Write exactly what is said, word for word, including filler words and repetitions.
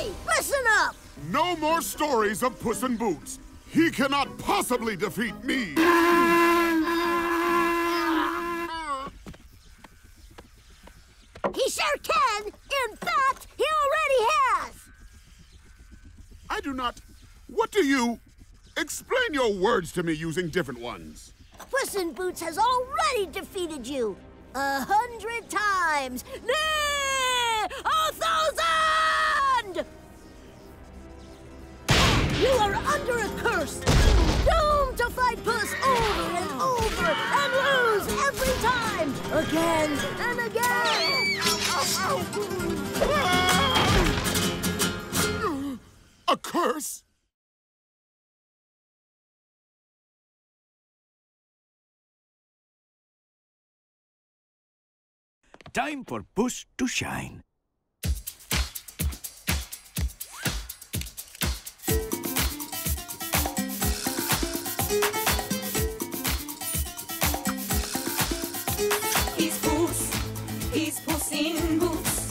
Hey, listen up! No more stories of Puss in Boots. He cannot possibly defeat me. He sure can! In fact, he already has! I do not... What do you... Explain your words to me using different ones. Puss in Boots has already defeated you. A hundred times. Nay! A thousand! You are under a curse. Doomed to fight Puss over and over and lose every time. Again and again. A curse? Time for Puss to shine.